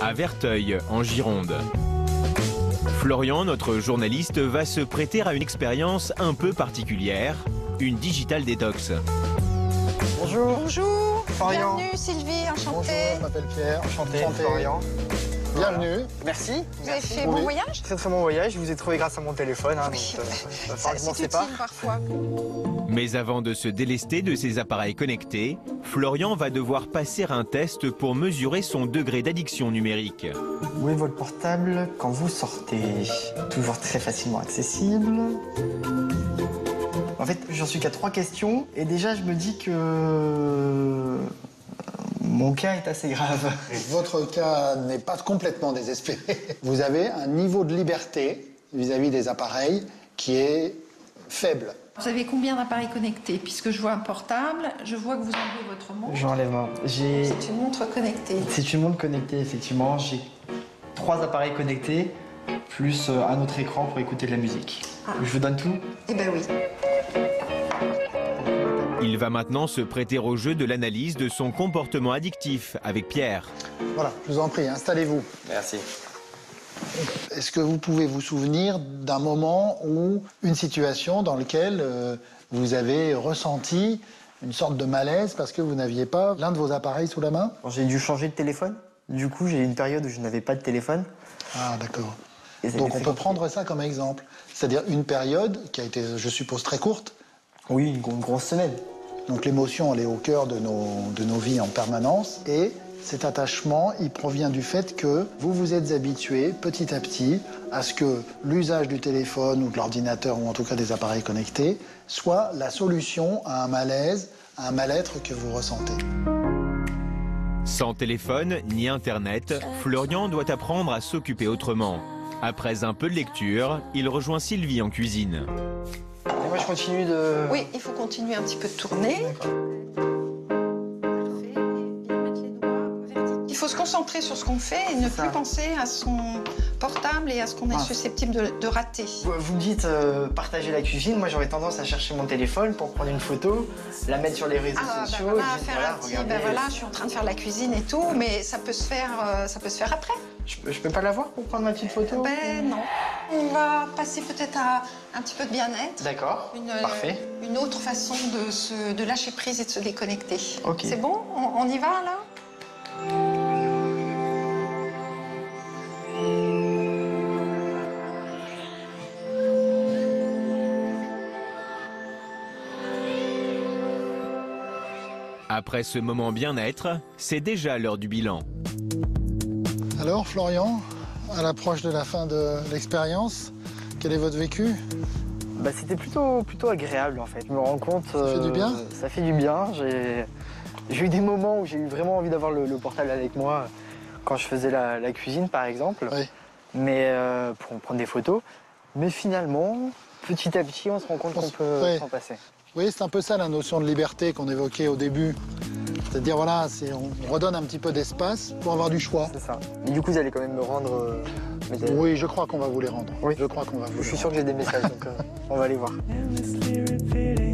à Verteuil, en Gironde. Florian, notre journaliste, va se prêter à une expérience un peu particulière, une digital détox. Bonjour. Bonjour. Florian. Bienvenue Sylvie, enchantée. Bonjour, je m'appelle Pierre. Enchanté. Florian. Bienvenue. Vous Merci. avez fait bon voyage? Très bon voyage. Je vous ai trouvé grâce à mon téléphone. Hein, Oui, donc, c'est utile parfois. Mais avant de se délester de ses appareils connectés, Florian va devoir passer un test pour mesurer son degré d'addiction numérique. Où est votre portable quand vous sortez? Toujours très facilement accessible. En fait, j'en suis qu'à 3 questions et déjà je me dis que mon cas est assez grave. Votre cas n'est pas complètement désespéré. Vous avez un niveau de liberté vis-à-vis des appareils qui est faible. Vous avez combien d'appareils connectés? Puisque je vois un portable, je vois que vous enlevez votre montre. J'enlève un. C'est une montre connectée. C'est une montre connectée, effectivement. J'ai 3 appareils connectés, plus un autre écran pour écouter de la musique. Ah. Je vous donne tout? Eh ben oui. Il va maintenant se prêter au jeu de l'analyse de son comportement addictif avec Pierre. Voilà, je vous en prie, installez-vous. Merci. Est-ce que vous pouvez vous souvenir d'un moment ou une situation dans laquelle vous avez ressenti une sorte de malaise parce que vous n'aviez pas l'un de vos appareils sous la main? J'ai dû changer de téléphone. Du coup, j'ai eu une période où je n'avais pas de téléphone. Ah, d'accord. Et ça a Donc été on très peut compliqué. prendre ça comme exemple. C'est-à-dire une période qui a été, je suppose, très courte. Oui, une grosse semaine. Donc l'émotion, elle est au cœur de nos vies en permanence. Et cet attachement, il provient du fait que vous vous êtes habitué petit à petit à ce que l'usage du téléphone ou de l'ordinateur, ou en tout cas des appareils connectés, soit la solution à un malaise, à un mal-être que vous ressentez. Sans téléphone ni internet, Florian doit apprendre à s'occuper autrement. Après un peu de lecture, il rejoint Sylvie en cuisine. Et moi, je continue de... Oui, il faut continuer un petit peu de tourner. D'accord. Il faut se concentrer sur ce qu'on fait et ne Ça. plus penser à son portable et à ce qu'on est susceptible de rater. Vous me dites partager la cuisine. Moi, j'aurais tendance à chercher mon téléphone pour prendre une photo, la mettre sur les réseaux sociaux. Voilà, et dire, faire voilà, un petit, regardez. voilà, je suis en train de faire la cuisine et tout, mais ça peut se faire après. Je peux pas l'avoir pour prendre ma petite photo? Ben non. On va passer peut-être à un petit peu de bien-être. D'accord, parfait. Une autre façon de lâcher prise et de se déconnecter. Ok. C'est bon? On y va là? Après ce moment bien-être, c'est déjà l'heure du bilan. Alors Florian, à l'approche de la fin de l'expérience, quel est votre vécu? Bah, c'était plutôt agréable en fait. Je me rends compte. Ça fait du bien? Ça fait du bien. J'ai eu des moments où j'ai eu vraiment envie d'avoir le portable avec moi quand je faisais la cuisine par exemple. Oui. Mais pour prendre des photos. Mais finalement, petit à petit, on se rend compte qu'on peut s'en passer. Oui, c'est un peu ça la notion de liberté qu'on évoquait au début. C'est-à-dire, voilà, on redonne un petit peu d'espace pour avoir du choix. C'est ça. Mais du coup, vous allez quand même me rendre. Oui, je crois qu'on va vous les rendre. Oui. Je crois qu'on va vous les Je suis rendre. sûr que j'ai des messages, donc on va aller voir. endlessly repeating